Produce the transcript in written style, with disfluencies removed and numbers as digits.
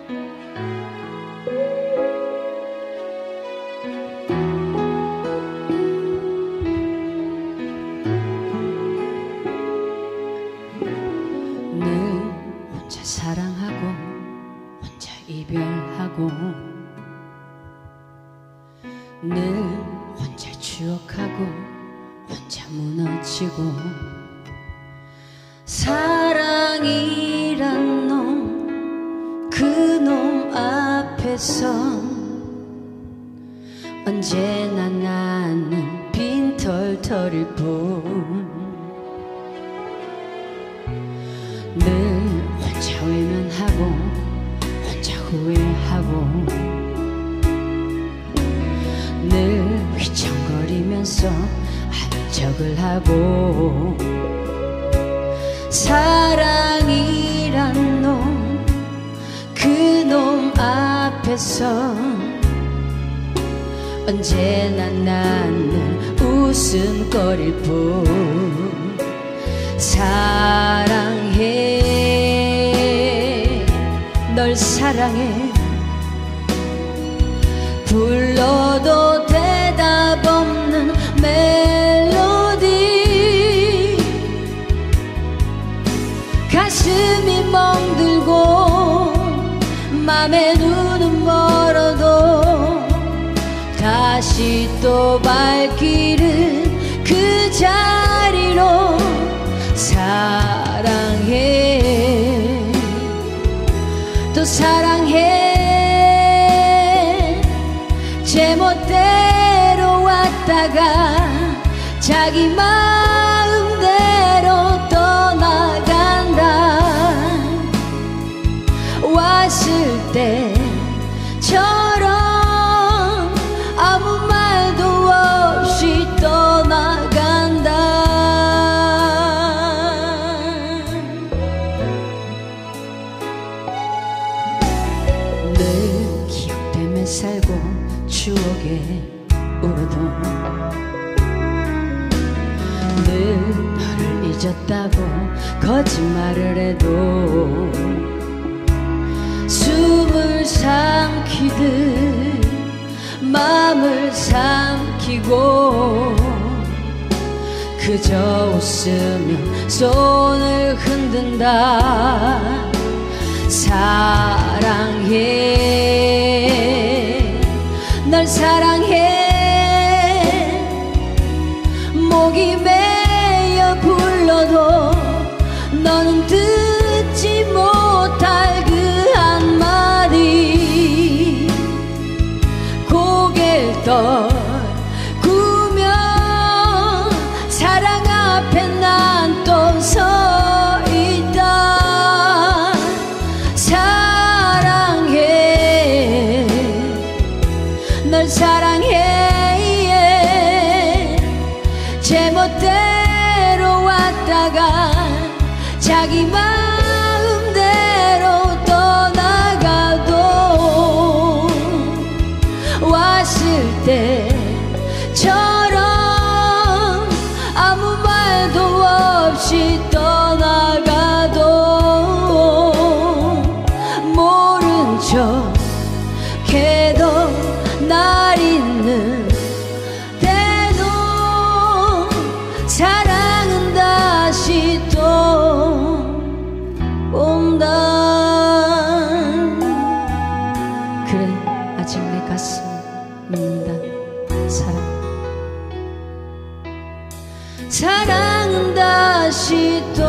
사랑하고 혼자 이별하고 늘 혼자 추억하고 혼자 무너지고 사랑이란 놈 그 놈 앞에서 언제나 나는 빈털터릴 뿐 늘 혼자 외면하고 혼자 후회하고 늘 휘청거리면서 한적을 하고 사랑이란 놈 그 놈 앞에서 언제나 나는 웃음거릴 뿐 사랑해 널 사랑해 불러도 대답 없는 멜로디 가슴이 멍들고 맘에 눈은 멀어도 다시 또 발길은 그 자리로 사랑해 또 사랑해 제멋대로 왔다가 자기 마음대로 떠나간다 왔을 때처럼 아무 말도 없이 떠나간다 늘 기억 때문에 살고 추억에 울어도 늘 너를 잊었다고 거짓말을 해도 숨을 삼키듯 마음을 삼키고 그저 웃으며 손을 흔든다 사랑해 널 사랑해 목이 메여 불러도 너는 듣지 못할 그 한마디 고개를 떨구며 사랑 앞에 난 또 서 있다 사랑해 널 사랑해 제멋대로 왔다가 자기 마음대로 떠나가도 왔을 때처럼 아무 말도 없이 떠나가도 모른 척 해도 날 잊는 때도 사랑은 다시 또 온다 그래 아직 내 가슴 믿는다 사랑은 다시 또